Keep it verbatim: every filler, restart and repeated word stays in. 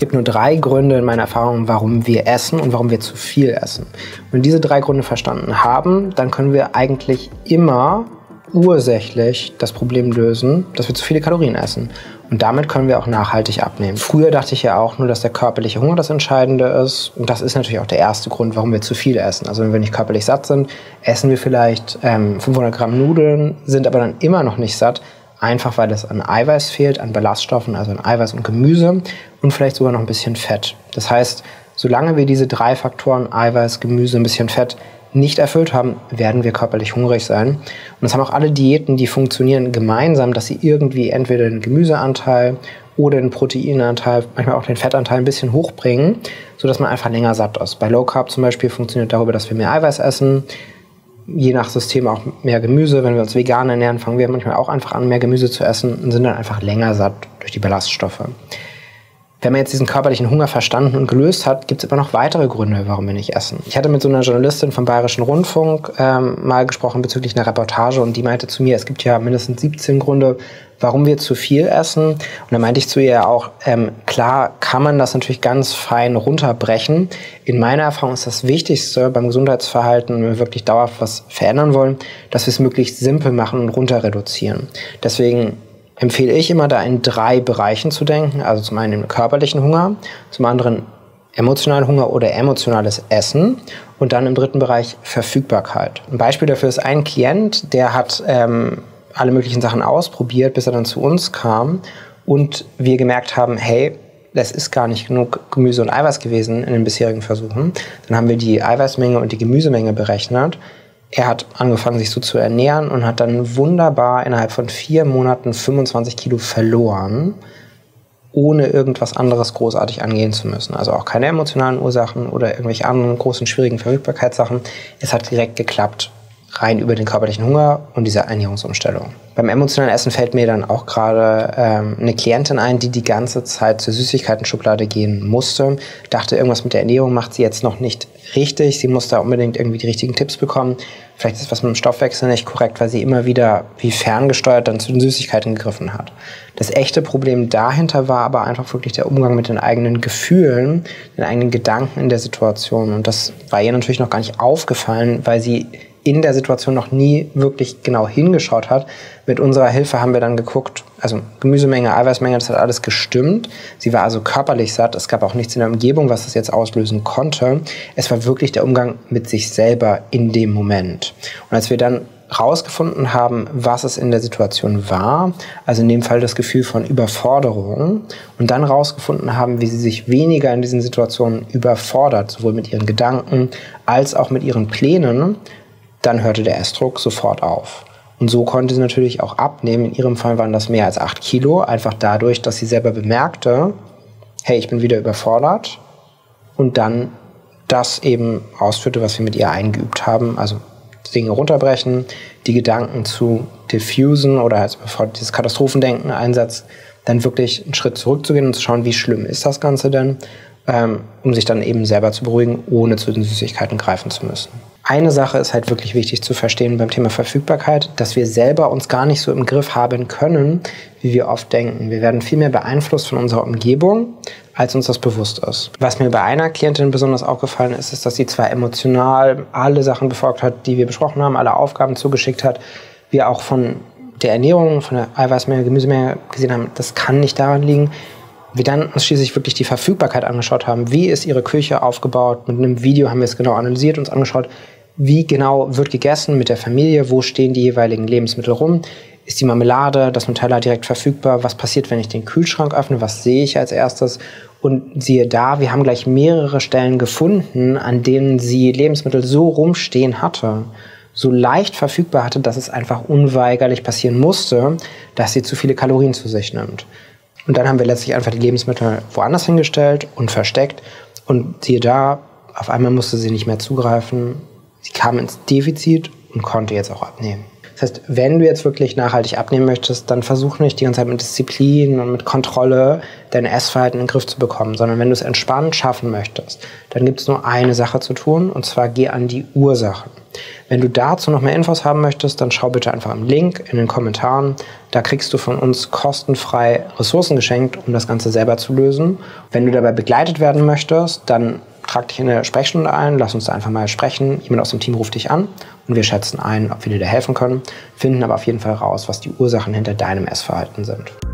gibt nur drei Gründe in meiner Erfahrung, warum wir essen und warum wir zu viel essen. Wenn wir diese drei Gründe verstanden haben, dann können wir eigentlich immer ursächlich das Problem lösen, dass wir zu viele Kalorien essen. Und damit können wir auch nachhaltig abnehmen. Früher dachte ich ja auch nur, dass der körperliche Hunger das Entscheidende ist. Und das ist natürlich auch der erste Grund, warum wir zu viel essen. Also wenn wir nicht körperlich satt sind, essen wir vielleicht ähm, fünfhundert Gramm Nudeln, sind aber dann immer noch nicht satt, einfach weil es an Eiweiß fehlt, an Ballaststoffen, also an Eiweiß und Gemüse und vielleicht sogar noch ein bisschen Fett. Das heißt, solange wir diese drei Faktoren, Eiweiß, Gemüse, ein bisschen Fett, nicht erfüllt haben, werden wir körperlich hungrig sein. Und das haben auch alle Diäten, die funktionieren, gemeinsam, dass sie irgendwie entweder den Gemüseanteil oder den Proteinanteil, manchmal auch den Fettanteil ein bisschen hochbringen, sodass man einfach länger satt ist. Bei Low Carb zum Beispiel funktioniert darüber, dass wir mehr Eiweiß essen, je nach System auch mehr Gemüse. Wenn wir uns vegan ernähren, fangen wir manchmal auch einfach an, mehr Gemüse zu essen und sind dann einfach länger satt durch die Ballaststoffe. Wenn man jetzt diesen körperlichen Hunger verstanden und gelöst hat, gibt es immer noch weitere Gründe, warum wir nicht essen. Ich hatte mit so einer Journalistin vom Bayerischen Rundfunk ähm, mal gesprochen bezüglich einer Reportage und die meinte zu mir, es gibt ja mindestens siebzehn Gründe, warum wir zu viel essen. Und da meinte ich zu ihr auch, ähm, klar kann man das natürlich ganz fein runterbrechen. In meiner Erfahrung ist das Wichtigste beim Gesundheitsverhalten, wenn wir wirklich dauerhaft was verändern wollen, dass wir es möglichst simpel machen und runter reduzieren. Deswegen empfehle ich immer, da in drei Bereichen zu denken. Also zum einen den körperlichen Hunger, zum anderen emotionalen Hunger oder emotionales Essen und dann im dritten Bereich Verfügbarkeit. Ein Beispiel dafür ist ein Klient, der hat ähm, alle möglichen Sachen ausprobiert, bis er dann zu uns kam und wir gemerkt haben, hey, das ist gar nicht genug Gemüse und Eiweiß gewesen in den bisherigen Versuchen. Dann haben wir die Eiweißmenge und die Gemüsemenge berechnet. Er hat angefangen, sich so zu ernähren und hat dann wunderbar innerhalb von vier Monaten fünfundzwanzig Kilo verloren, ohne irgendwas anderes großartig angehen zu müssen. Also auch keine emotionalen Ursachen oder irgendwelche anderen großen, schwierigen Verfügbarkeitssachen. Es hat direkt geklappt, rein über den körperlichen Hunger und diese Ernährungsumstellung. Beim emotionalen Essen fällt mir dann auch gerade ähm, eine Klientin ein, die die ganze Zeit zur Süßigkeiten-Schublade gehen musste. Dachte, irgendwas mit der Ernährung macht sie jetzt noch nicht richtig. Sie muss da unbedingt irgendwie die richtigen Tipps bekommen. Vielleicht ist was mit dem Stoffwechsel nicht korrekt, weil sie immer wieder wie ferngesteuert dann zu den Süßigkeiten gegriffen hat. Das echte Problem dahinter war aber einfach wirklich der Umgang mit den eigenen Gefühlen, den eigenen Gedanken in der Situation. Und das war ihr natürlich noch gar nicht aufgefallen, weil sie in der Situation noch nie wirklich genau hingeschaut hat. Mit unserer Hilfe haben wir dann geguckt, also Gemüsemenge, Eiweißmenge, das hat alles gestimmt. Sie war also körperlich satt. Es gab auch nichts in der Umgebung, was das jetzt auslösen konnte. Es war wirklich der Umgang mit sich selber in dem Moment. Und als wir dann rausgefunden haben, was es in der Situation war, also in dem Fall das Gefühl von Überforderung, und dann rausgefunden haben, wie sie sich weniger in diesen Situationen überfordert, sowohl mit ihren Gedanken als auch mit ihren Plänen, dann hörte der Essdruck sofort auf. Und so konnte sie natürlich auch abnehmen. In ihrem Fall waren das mehr als acht Kilo, einfach dadurch, dass sie selber bemerkte, hey, ich bin wieder überfordert, und dann das eben ausführte, was wir mit ihr eingeübt haben, also Dinge runterbrechen, die Gedanken zu diffusen oder also bevor dieses Katastrophendenken einsetzt, dann wirklich einen Schritt zurückzugehen und zu schauen, wie schlimm ist das Ganze denn, ähm, um sich dann eben selber zu beruhigen, ohne zu den Süßigkeiten greifen zu müssen. Eine Sache ist halt wirklich wichtig zu verstehen beim Thema Verfügbarkeit, dass wir selber uns gar nicht so im Griff haben können, wie wir oft denken. Wir werden viel mehr beeinflusst von unserer Umgebung, als uns das bewusst ist. Was mir bei einer Klientin besonders aufgefallen ist, ist, dass sie zwar emotional alle Sachen befolgt hat, die wir besprochen haben, alle Aufgaben zugeschickt hat, wir auch von der Ernährung, von der Eiweißmenge, Gemüsemenge gesehen haben, das kann nicht daran liegen. Wir dann uns schließlich wirklich die Verfügbarkeit angeschaut haben. Wie ist ihre Küche aufgebaut? Mit einem Video haben wir es genau analysiert, uns angeschaut, wie genau wird gegessen mit der Familie, wo stehen die jeweiligen Lebensmittel rum, ist die Marmelade, das Nutella direkt verfügbar, was passiert, wenn ich den Kühlschrank öffne, was sehe ich als erstes, und siehe da, wir haben gleich mehrere Stellen gefunden, an denen sie Lebensmittel so rumstehen hatte, so leicht verfügbar hatte, dass es einfach unweigerlich passieren musste, dass sie zu viele Kalorien zu sich nimmt. Und dann haben wir letztlich einfach die Lebensmittel woanders hingestellt und versteckt, und siehe da, auf einmal musste sie nicht mehr zugreifen. Sie kam ins Defizit und konnte jetzt auch abnehmen. Das Das heißt, wenn du jetzt wirklich nachhaltig abnehmen möchtest, dann versuch nicht die ganze Zeit mit Disziplin und mit Kontrolle dein Essverhalten in den Griff zu bekommen, sondern wenn du es entspannt schaffen möchtest, dann gibt es nur eine Sache zu tun, und zwar geh an die Ursachen. Wenn du dazu noch mehr Infos haben möchtest, dann schau bitte einfach im Link in den Kommentaren. Da kriegst du von uns kostenfrei Ressourcen geschenkt, um das Ganze selber zu lösen. Wenn du dabei begleitet werden möchtest, dann trag dich in eine Sprechstunde ein, lass uns da einfach mal sprechen. Jemand aus dem Team ruft dich an und wir schätzen ein, ob wir dir da helfen können, finden aber auf jeden Fall raus, was die Ursachen hinter deinem Essverhalten sind.